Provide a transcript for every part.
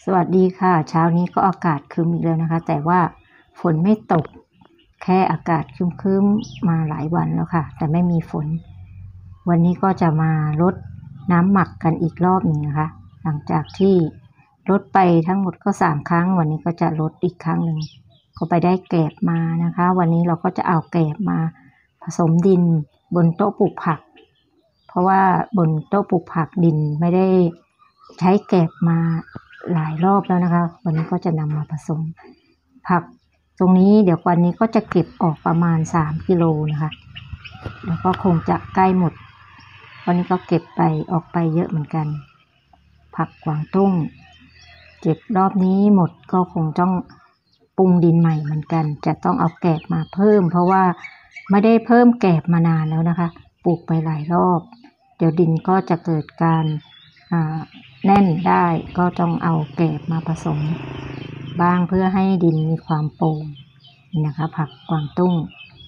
สวัสดีค่ะเช้านี้ก็อากาศครึ้มอีกแล้วนะคะแต่ว่าฝนไม่ตกแค่อากาศครึ้มๆมาหลายวันแล้วค่ะแต่ไม่มีฝนวันนี้ก็จะมารดน้ำหมักกันอีกรอบหนึ่งนะคะหลังจากที่รดไปทั้งหมดก็3 ครั้งวันนี้ก็จะรดอีกครั้งหนึ่งก็ไปได้แกบมานะคะวันนี้เราก็จะเอาแกบมาผสมดินบนโต๊ะปลูกผักเพราะว่าบนโต๊ะปลูกผักดินไม่ได้ใช้แกบมาหลายรอบแล้วนะคะวันนี้ก็จะนำมาผสมผักตรงนี้เดี๋ยววันนี้ก็จะเก็บออกประมาณ3 กิโลนะคะแล้วก็คงจะใกล้หมดวันนี้ก็เก็บไปออกไปเยอะเหมือนกันผักกวางตุ้งเก็บรอบนี้หมดก็คงต้องปรุงดินใหม่เหมือนกันจะต้องเอาแกบมาเพิ่มเพราะว่าไม่ได้เพิ่มแกบมานานแล้วนะคะปลูกไปหลายรอบเดี๋ยวดินก็จะเกิดการแน่นได้ก็ต้องเอาแกบมาผสมบ้างเพื่อให้ดินมีความโปร่งนี่นะคะผักกวางตุ้ง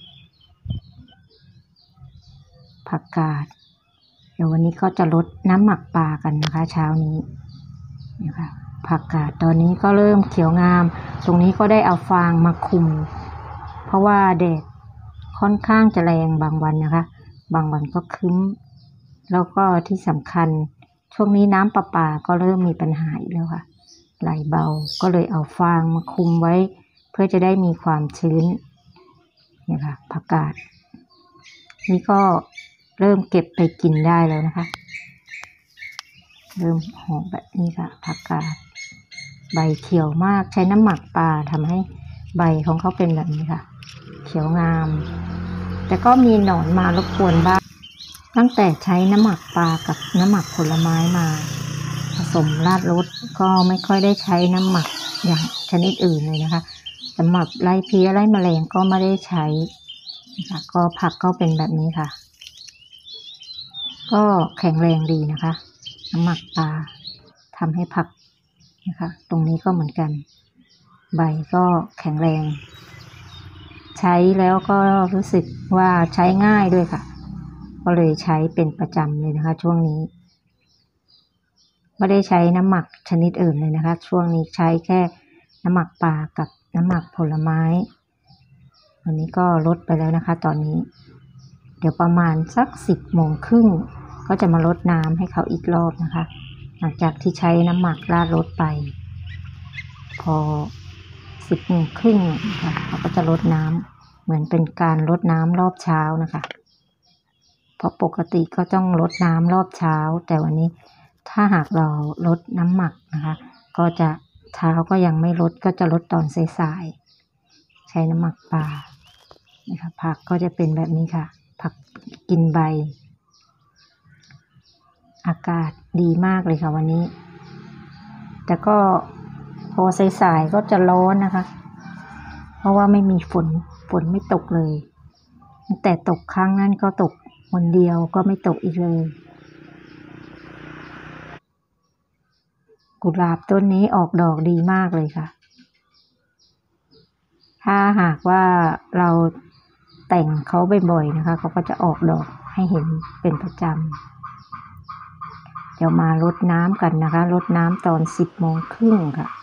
ผักกาดเดี๋ยววันนี้ก็จะลดน้ำหมักปลากันนะคะเช้านี้นะคะผักกาดตอนนี้ก็เริ่มเขียวงามตรงนี้ก็ได้เอาฟางมาคุมเพราะว่าแดดค่อนข้างจะแรงบางวันนะคะบางวันก็ครึ้มแล้วก็ที่สำคัญช่วงนี้น้ำประปาก็เริ่มมีปัญหาอีกแล้วค่ะไหลเบาก็เลยเอาฟางมาคุมไว้เพื่อจะได้มีความชื้นนี่ค่ะผักกาดนี่ก็เริ่มเก็บไปกินได้แล้วนะคะเริ่มหอมแบบนี้ค่ะผักกาดใบเขียวมากใช้น้ำหมักปลาทำให้ใบของเขาเป็นแบบนี้ค่ะเขียวงามแต่ก็มีหนอนมารบกวนบ้างตั้งแต่ใช้น้ำหมักปลากับน้ำหมักผลไม้มาผสมราดรสก็ไม่ค่อยได้ใช้น้ำหมักอย่างชนิดอื่นเลยนะคะสำหรับไล่เพี้ยไล่แมลงก็ไม่ได้ใช้นะคะก็ผักก็เป็นแบบนี้ค่ะก็แข็งแรงดีนะคะน้ำหมักปลาทำให้ผักนะคะตรงนี้ก็เหมือนกันใบก็แข็งแรงใช้แล้วก็รู้สึกว่าใช้ง่ายด้วยค่ะก็เลยใช้เป็นประจำเลยนะคะช่วงนี้ไม่ได้ใช้น้ำหมักชนิดอื่นเลยนะคะช่วงนี้ใช้แค่น้ำหมักปลากับน้ำหมักผลไม้วันนี้ก็ลดไปแล้วนะคะตอนนี้เดี๋ยวประมาณสัก10:30ก็จะมาลดน้ำให้เขาอีกรอบนะคะหลังจากที่ใช้น้ำหมักราดรสไปพอ10:30นะคะเขาก็จะลดน้ำเหมือนเป็นการลดน้ำรอบเช้านะคะเพราะปกติก็ต้องลดน้ำรอบเช้าแต่วันนี้ถ้าหากเราลดน้ำหมักนะคะก็จะเช้าก็ยังไม่ลดก็จะลดตอนสายๆใช้น้ำหมักปลานะคะผักก็จะเป็นแบบนี้ค่ะผักกินใบอากาศดีมากเลยค่ะวันนี้แต่ก็พอสายๆก็จะร้อนนะคะเพราะว่าไม่มีฝนไม่ตกเลยแต่ตกครั้งนั้นก็ตกวันเดียวก็ไม่ตกอีกเลยกุหลาบต้นนี้ออกดอกดีมากเลยค่ะถ้าหากว่าเราแต่งเขาบ่อยๆนะคะเขาก็จะออกดอกให้เห็นเป็นประจำเดี๋ยวมารดน้ำกันนะคะรดน้ำตอน10:30ค่ะ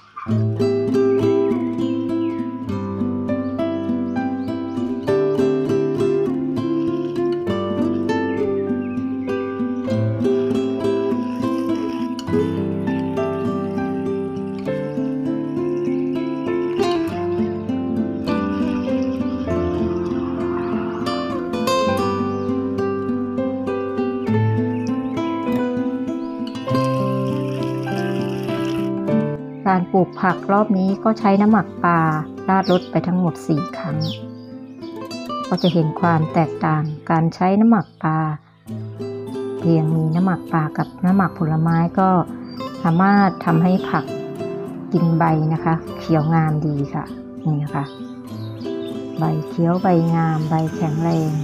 การปลูกผักรอบนี้ก็ใช้น้ำหมักปลาราดรสไปทั้งหมด4 ครั้งก็จะเห็นความแตกต่างการใช้น้ำหมักปลาเพียงมีน้ำหมักปลากับน้ำหมักผลไม้ก็สามารถทำให้ผักกินใบนะคะเขียวงามดีค่ะนี่นะคะใบเขียวใบงามใบแข็งแรง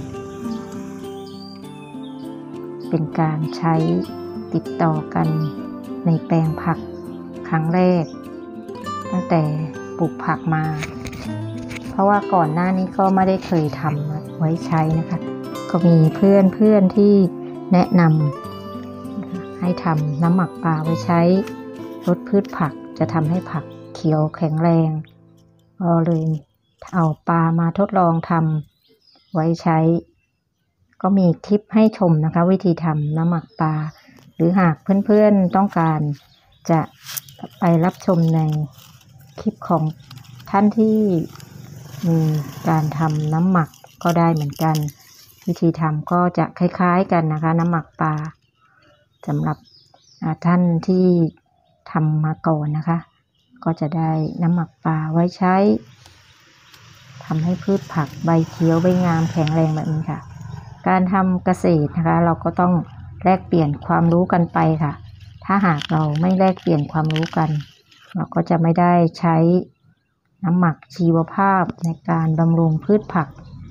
เป็นการใช้ติดต่อกันในแปลงผักครั้งแรกตั้งแต่ปลูกผักมาเพราะว่าก่อนหน้านี้ก็ไม่ได้เคยทำไว้ใช้นะคะก็มีเพื่อนที่แนะนำให้ทำน้ำหมักปลาไว้ใช้รดพืชผักจะทำให้ผักเขียวแข็งแรงก็เลยเอาปลามาทดลองทำไว้ใช้ก็มีคลิปให้ชมนะคะวิธีทำน้ำหมักปลาหรือหากเพื่อนๆต้องการจะไปรับชมในคลิปของท่านที่มีการทำน้ำหมักก็ได้เหมือนกันวิธีทำก็จะคล้ายๆกันนะคะน้ำหมักปลาสำหรับท่านที่ทำมาก่อนนะคะก็จะได้น้ำหมักปลาไว้ใช้ทำให้พืชผักใบเขียวใบงามแข็งแรงแบบนี้ค่ะการทำเกษตรนะคะเราก็ต้องแลกเปลี่ยนความรู้กันไปค่ะถ้าหากเราไม่แลกเปลี่ยนความรู้กันเราก็จะไม่ได้ใช้น้ำหมักชีวภาพในการบำรุงพืชผัก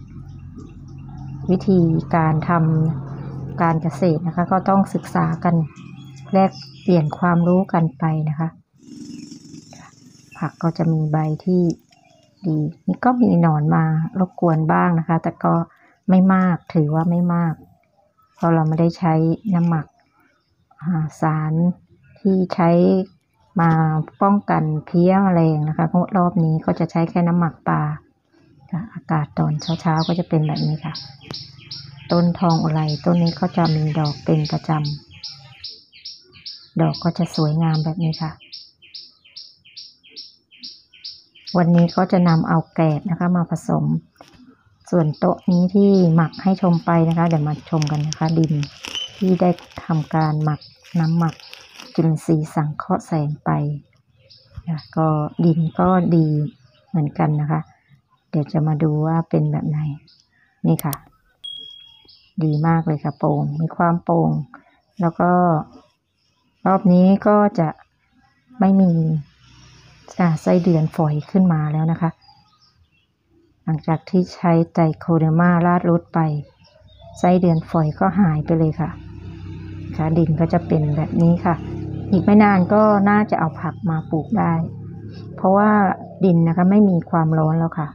วิธีการทำการเกษตรนะคะก็ต้องศึกษากันแลกเปลี่ยนความรู้กันไปนะคะผักก็จะมีใบที่ดีนี่ก็มีหนอนมารบกวนบ้างนะคะแต่ก็ไม่มากถือว่าไม่มากเพราะเราไม่ได้ใช้น้ำหมักสารที่ใช้มาป้องกันเพี้ยแมลงนะคะรอบนี้ก็จะใช้แค่น้ำหมักปลาอากาศตอนเช้าก็จะเป็นแบบนี้ค่ะต้นทองอุไรต้นนี้ก็จะมีดอกเป็นประจำดอกก็จะสวยงามแบบนี้ค่ะวันนี้ก็จะนำเอาแกบนะคะมาผสมส่วนโต๊ะนี้ที่หมักให้ชมไปนะคะเดี๋ยวมาชมกันนะคะดินที่ได้ทำการหมักน้ำหมักจุลินทรีย์สังเคราะห์แสงไปก็ดินก็ดีเหมือนกันนะคะเดี๋ยวจะมาดูว่าเป็นแบบไหนนี่ค่ะดีมากเลยค่ะโปร่งมีความโปร่งแล้วก็รอบนี้ก็จะไม่มีไส้เดือนฝอยขึ้นมาแล้วนะคะหลังจากที่ใช้ไตรโคเดอร์มาราดรดไปไส้เดือนฝอยก็หายไปเลยค่ะดินก็จะเป็นแบบนี้ค่ะอีกไม่นานก็น่าจะเอาผักมาปลูกได้เพราะว่าดินนะคะไม่มีความร้อนแล้วค่ะ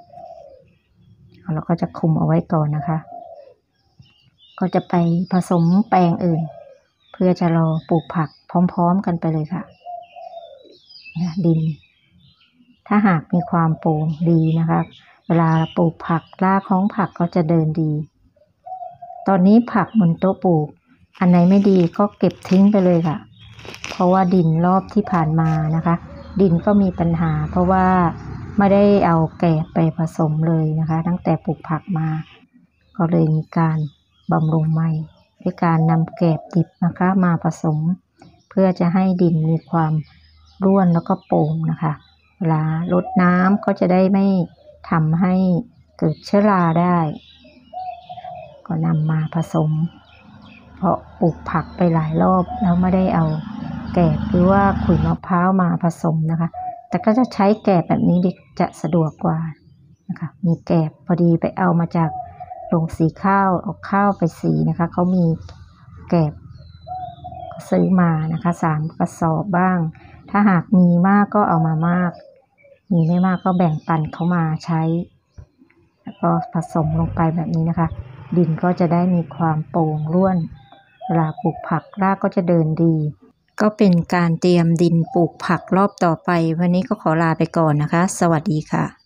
เราก็จะคุมเอาไว้ก่อนนะคะก็จะไปผสมแปลงอื่นเพื่อจะรอปลูกผักพร้อมๆกันไปเลยค่ะดินถ้าหากมีความโปร่งดีนะคะเวลาปลูกผักรากของผักก็จะเดินดีตอนนี้ผักบนโต๊ะปลูกอันไหนไม่ดีก็เก็บทิ้งไปเลยค่ะเพราะว่าดินรอบที่ผ่านมานะคะดินก็มีปัญหาเพราะว่าไม่ได้เอาแกบไปผสมเลยนะคะตั้งแต่ปลูกผักมาก็เลยมีการบำรุงใหม่ด้วยการนำแกบดิบนะคะมาผสมเพื่อจะให้ดินมีความร่วนแล้วก็โปร่งนะคะเวลารดน้ำก็จะได้ไม่ทำให้เกิดเชื้อราได้ก็นำมาผสมเพราะปลูกผักไปหลายรอบแล้วไม่ได้เอาแกบหรือว่าขุยมะพร้าวมาผสมนะคะแต่ก็จะใช้แกบแบบนี้จะสะดวกกว่านะคะมีแกบพอดีไปเอามาจากโรงสีข้าวเอาข้าวไปสีนะคะเขามีแกบซื้อมานะคะ3 กระสอบบ้างถ้าหากมีมากก็เอามามากมีไม่มากก็แบ่งปันเขามาใช้แล้วก็ผสมลงไปแบบนี้นะคะดินก็จะได้มีความโปร่งร่วนเวลาปลูกผักรากก็จะเดินดีก็เป็นการเตรียมดินปลูกผักรอบต่อไปวันนี้ก็ขอลาไปก่อนนะคะสวัสดีค่ะ